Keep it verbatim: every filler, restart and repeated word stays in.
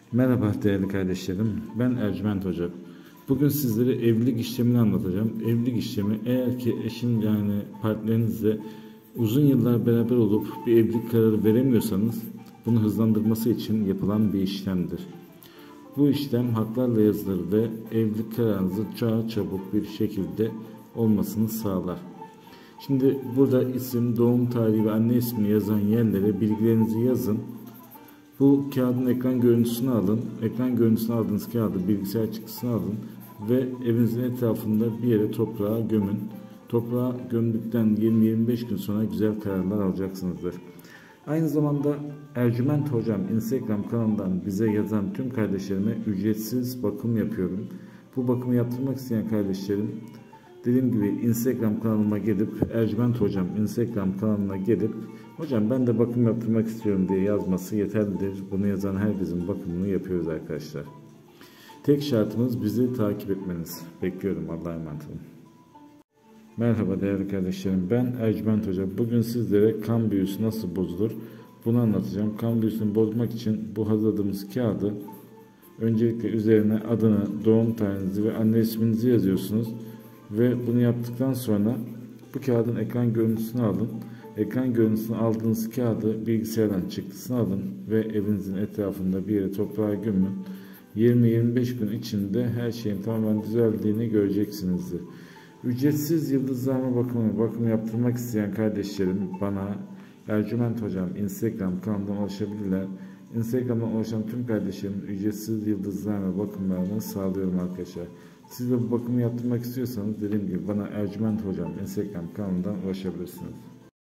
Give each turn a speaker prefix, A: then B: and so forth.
A: Merhaba değerli kardeşlerim, ben Ercüment Hoca. Bugün sizlere evlilik işlemini anlatacağım. Evlilik işlemi, eğer ki eşin yani partnerinizle uzun yıllar beraber olup bir evlilik kararı veremiyorsanız bunu hızlandırması için yapılan bir işlemdir. Bu işlem haklarla yazılır ve evlilik kararınızı daha çabuk bir şekilde olmasını sağlar. Şimdi burada isim, doğum tarihi ve anne ismi yazan yerlere bilgilerinizi yazın. Bu kağıdın ekran görüntüsünü alın. Ekran görüntüsünü aldığınız kağıdı bilgisayar çıktısını alın ve evinizin etrafında bir yere toprağa gömün. Toprağa gömdükten yirmi yirmi beş gün sonra güzel kararlar alacaksınızdır. Aynı zamanda Ercüment Hocam Instagram kanalından bize yazan tüm kardeşlerime ücretsiz bakım yapıyorum. Bu bakımı yaptırmak isteyen kardeşlerim, dediğim gibi Instagram kanalıma gelip Ercüment Hocam Instagram kanalına gelip hocam ben de bakım yaptırmak istiyorum diye yazması yeterlidir. Bunu yazan herkesin bakımını yapıyoruz arkadaşlar. Tek şartımız bizi takip etmeniz. Bekliyorum. Allah'a emanet olun. Merhaba değerli kardeşlerim. Ben Ercüment Hoca. Bugün sizlere kan büyüsü nasıl bozulur bunu anlatacağım. Kan büyüsünü bozmak için bu hazırladığımız kağıdı öncelikle üzerine adını, doğum tarihinizi ve anne isminizi yazıyorsunuz. Ve bunu yaptıktan sonra bu kağıdın ekran görüntüsünü alın. Ekran görüntüsünü aldığınız kağıdı bilgisayardan çıktısını alın ve evinizin etrafında bir yere toprağa gömün. yirmi yirmi beş gün içinde her şeyin tamamen düzeldiğini göreceksinizdir. Ücretsiz yıldızlarma bakımı, bakım yaptırmak isteyen kardeşlerim bana Ercüment Hocam Instagram kanalından ulaşabilirler. Instagram'dan ulaşan tüm kardeşlerim ücretsiz yıldızlarma bakımlarını sağlıyorum arkadaşlar. Siz de bu bakımı yaptırmak istiyorsanız dediğim gibi bana Ercüment Hocam Instagram kanalından ulaşabilirsiniz.